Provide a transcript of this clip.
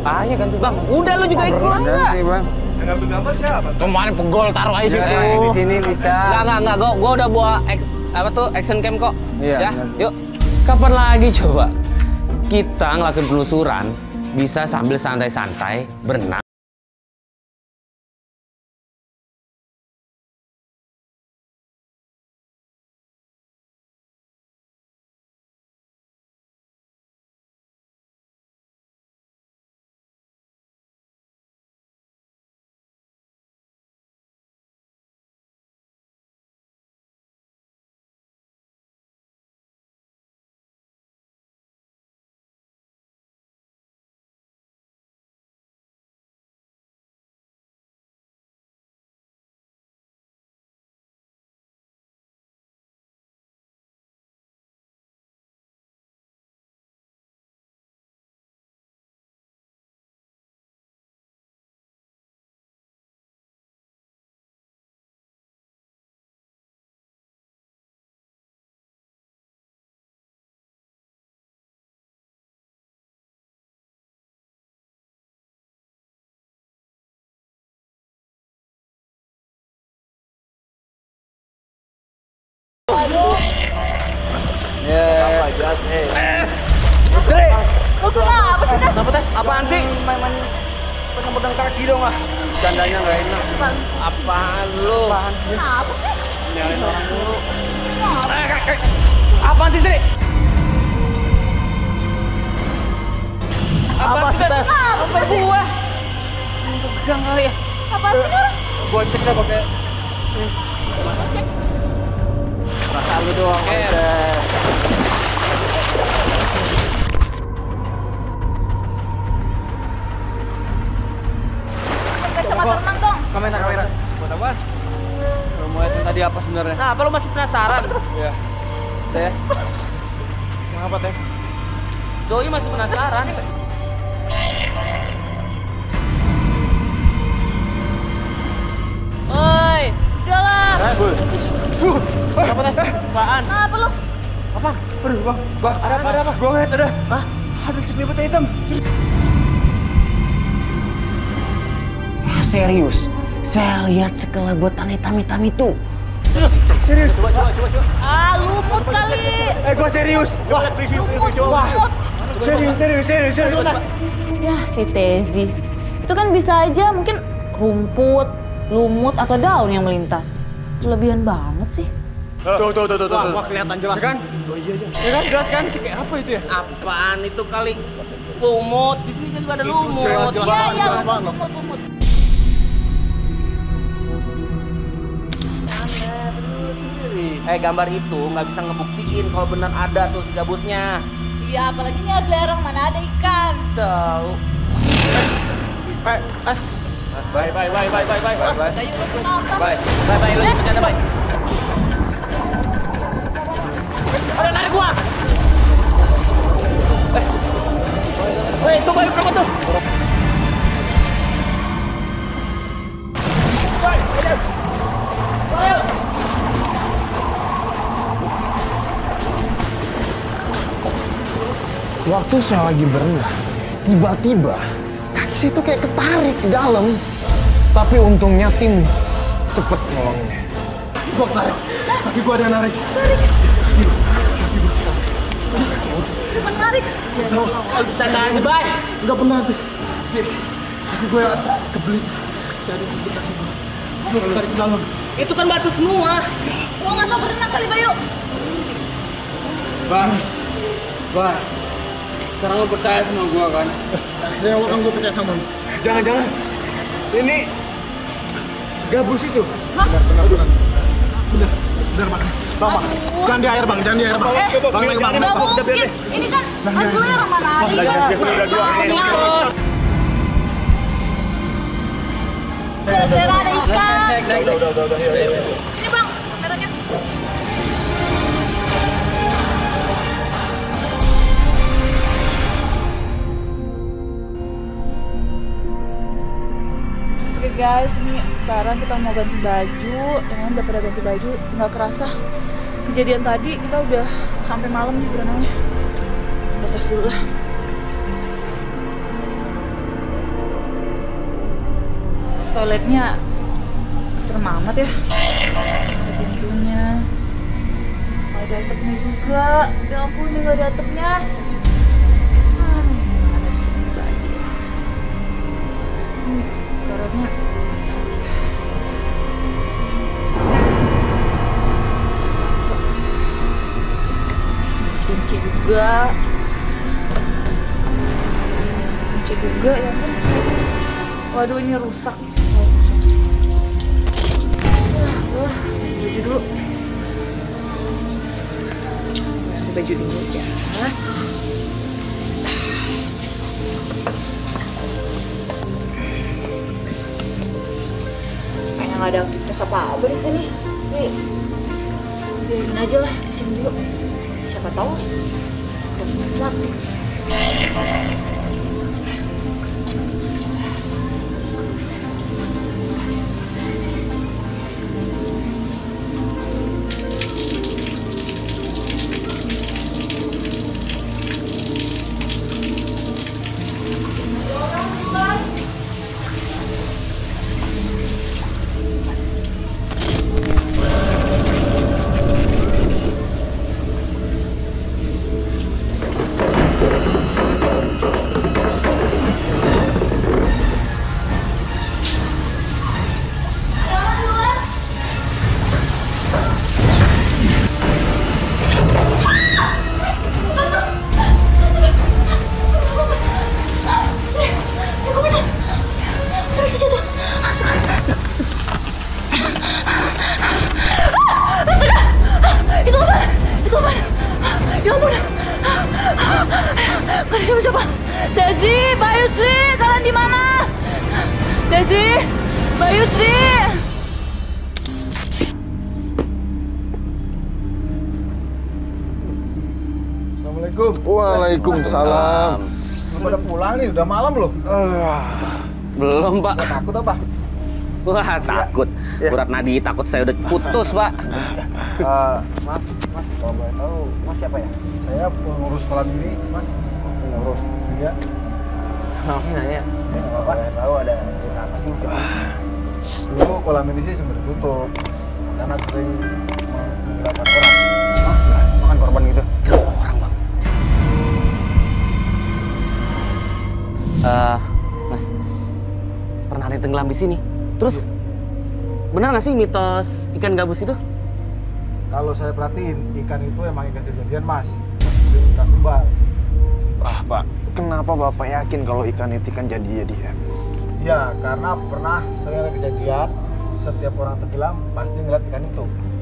Ayo ganti bang. Udah lu juga ikut. Ganti bang. Yang ngambil gambar siapa? Kemarin pegol taruh aja situ. Di sini bisa. Enggak. Gua udah bawa action cam kok. Iya. Ya, yuk. Kapan lagi coba kita ngelakuin penelusuran bisa sambil santai-santai berenang? Apa jas? Sri! Lu kenapa sih, Tes? Kenapa, Tes? Apaan sih? Main pegang kaki dong ah. Candanya nggak enak. Apaan lu? Kenapa sih? Nyalain orang dulu. Apaan sih, Sri? Apa sih, Tes? Apa gua? Pegang kali ya. Apaan sih, orang? Gua cek dah pakai. Rasa lu doang. Kacamata renang dong. Kamera. Buat apa? Lu mau lihat tadi apa sebenarnya? Nah, apa lu masih penasaran? Iya. Udah ya. Yang apa, Teh? Doi masih penasaran. Oi, udahlah. Apa, Tes? Apaan? Apa lu? Apa? Aduh, Bang. Bang, ada apa? Gua ngeliat ada. Hah? Ada sekelibet hitam. Serius, saya lihat sekelebutan hitam-hitam itu. Serius? Coba. Ah, lumut kali. Gua serius. Wah, review coba. Serius. Ya, si Tezi. Itu kan bisa aja mungkin rumput, lumut, atau daun yang melintas. Berlebihan banget sih. Tuh. Wah, kelihatan jelas. Kan? Oh iya. Ya kan jelas kan? Kayak apa itu ya? Apaan itu kali? Lumut, di sini kan juga ada lumut. Iya, lumut. Gambar itu nggak bisa ngebuktiin kalau benar ada tuh si gabusnya. Iya, apalagi ini ada belerang, mana ada ikan. Tahu. Bye. Kayu lu kenapa? Bye, lu bercanda, bye. Ada narik gua. Itu bayu berapa tuh? Waktu saya lagi berenang, tiba-tiba kaki saya tuh kayak ketarik ke dalam. Tapi untungnya tim cepet nolonginnya. Gua tarik. Kaki gua ada narik. Cuma narik. Bercanda aja, bye. Enggak pernah habis. Kaki gua kebelit. Dari kaki gua. Gua tarik ke dalam. Itu kan batu semua. Gua nggak tahu berenang kali, Bayu. Bang. Sekarang lo percaya sama gua kan? Dari awal kan gua percaya sama lo. Jangan. Ini gabus itu. Hah? Benar, Bang. Bang. Jangan di air, Bang. Bang. Nggak mungkin. Ini kan belerang, mana ada. Belerang ada ikan. Sini, Bang, kameranya. Oke guys, ini sekarang kita mau ganti baju. Yang udah pada ganti baju, nggak kerasa kejadian tadi kita udah sampai malam nih berenangnya. Udah tes dulu lah. toiletnya serem amat ya. Ada pintunya. Gak ada atapnya juga. Ya ampun, ini gak ada atapnya. Gimana di sini lagi ya? Caranya. Kunci juga. Kunci juga ya kan. Waduh, ini rusak. Baju dulu. Baju dulu ya. Kayaknya nggak ada aktivitas apa-apa di sini. Nih, biarin aja lah di sini dulu. Siapa tahu ada sesuatu. Siapa? Desi, Bayu Sri, kalian di mana? Desi, Bayu Sri. Assalamualaikum. Waalaikumsalam. Lu pada pulang nih, udah malam loh. Belum, Pak. Gak takut apa? Wah, takut. Urat nadi takut saya udah putus, Pak. Maaf, Mas, kalau boleh tahu, Mas siapa ya? Saya pengurus kolam ini, Mas. Pengurus, iya. Maaf nanya. Nggak apa-apa. Tahu ada cerita apa sih? Dulu kolam ini sih sempat tutup karena sering menggelapan orang. Makan korban gitu. Orang, Bang. Mas, pernah ada yang tenggelam di sini. Terus, benar nggak sih mitos ikan gabus itu? Kalau saya perhatiin, ikan itu emang ikan jadian, Mas. Sering ikan kembar. Ah, Pak, kenapa Bapak yakin kalau ikan itu ikan jadi-jadian? Ya, karena pernah sering ada kejadian, setiap orang tenggelam pasti ngeliat ikan itu.